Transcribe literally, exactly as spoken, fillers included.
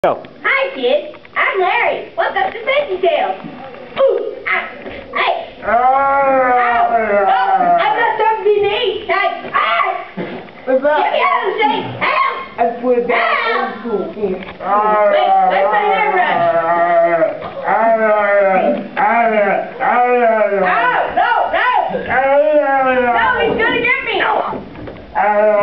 Go. Hi, kids. I'm Larry. Welcome to Veggie Tales. Ooh, ah, hey. Ow. Oh, I've got something to eat. Hey, ah. What's up? Get me out of the shade. Help. I put it down. Help. Wait, let's put an airbrush. Oh, no, no. No, he's going to get me.